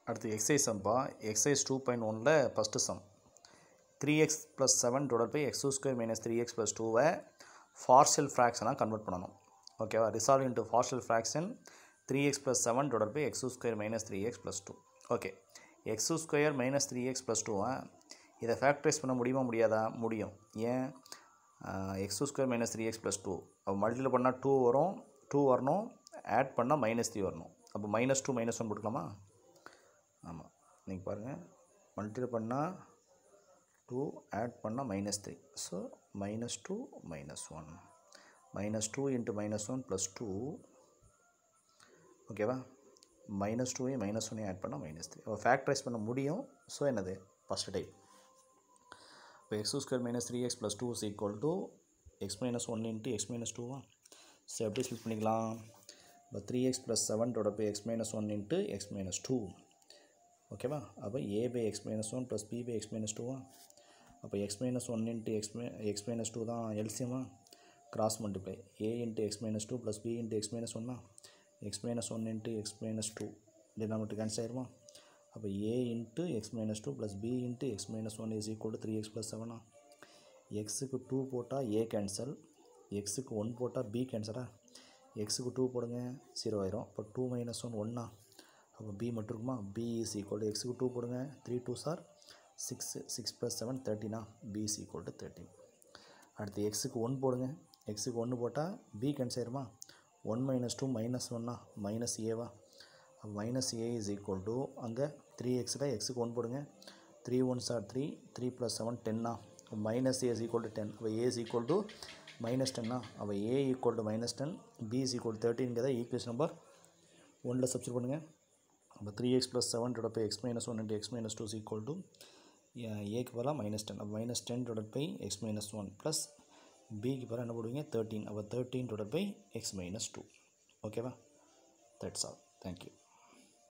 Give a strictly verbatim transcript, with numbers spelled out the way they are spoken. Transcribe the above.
அடுத்து எக்ஸைஸ் சம்பா exercise two point ஒனில் first sum three x plus seven divide by x square minus three x plus டூவை partial ஃப்ராக்ஷனாக convert பண்ணணும். ஓகேவா? Resolve into partial fraction three x plus seven divide by x square minus three x plus two. Okay, x square minus three x plus டூவா இதை factorize பண்ண முடியுமா முடியாதா? முடியும். ஏன்? X square minus three x plus two அப்போ multiple பண்ணால் two வரும், டூ வரணும், ஆட் பண்ணால் மைனஸ் த்ரீ வரணும். அப்போ மைனஸ் டூ மைனஸ் ஒன் போட்டுக்கலாமா? ஆமாம், நீங்கள் பாருங்கள், மல்டிபிள் பண்ணால் டூ, ஆட் பண்ணால் minus three. So minus two minus one, minus two into minus one plus two. ஓகேவா? மைனஸ் டூவையும் மைனஸ் ஒன்னையும் ஆட் பண்ணால் மைனஸ் த்ரீ. அப்போ ஃபேக்டரைஸ் பண்ண முடியும். ஸோ என்னது? First type. இப்போ x square minus three x plus two is equal to x minus one into x minus டூவா? ஸோ எப்படி ஸ்பிளிட் பண்ணிக்கலாம்? இப்போ த்ரீ எக்ஸ் ப்ளஸ் செவன் டோட by x minus one into x minus two. ஓகேவா? அப்போ a by x minus one plus b by x minus டூவா? அப்போ x minus one into x my x minus two தான் எல்சியமா? Cross multiply a into x minus two plus b into x minus ஒன்னா? X minus one into x minus two denominator cancel ஆயிருமா? அப்போ a into x minus two plus b into x minus one is equal to three x plus செவனா? எக்ஸுக்கு two போட்டால் a cancel, எக்ஸுக்கு one போட்டால் b கேன்சலா? எக்ஸுக்கு two போடுங்க, zero ஆயிரும். அப்போ டூ மைனஸ் ஒன் ஒன்னா? அப்போ பி மட்டும் இருக்குமா? பி இஸ் ஈக்குவல் டு எக்ஸுக்கு டூ போடுங்க, த்ரீ டூ சார் சிக்ஸ், சிக்ஸ் ப்ளஸ் செவன் தேர்ட்டினா? B is equal to thirteen. அடுத்து எக்ஸுக்கு ஒன் போடுங்க, எக்ஸுக்கு ஒன்று போட்டால் பி கேன்சல் ஆயிருமா? ஒன் மைனஸ் டூ மைனஸ் ஒன்னா? மைனஸ் ஏவா? Minus a is equal to அங்கே த்ரீ எக்ஸில் எக்ஸுக்கு ஒன் போடுங்க, த்ரீ ஒன் சார் த்ரீ, த்ரீ ப்ளஸ் செவன் டென்னா? Minus a is equal to ten. அப்போ a is equal to minus டென்னா? அப்போ a equal to minus ten, b is equal தேர்ட்டின்கிறத ஈக்குவேஷன் நம்பர் ஒன்றில் சப்ஸ்டிட் பண்ணுங்கள். அப்போ three x plus seven divide by x minus one into x minus two is equal to ஏக்கு பதிலாக minus ten. அப்போ minus ten divide by x minus one plus பிக்கு பதிலாக என்ன போடுவீங்க? தேர்ட்டின். அப்போ thirteen divide by x minus two. ஓகேவா? That's all. Thank you.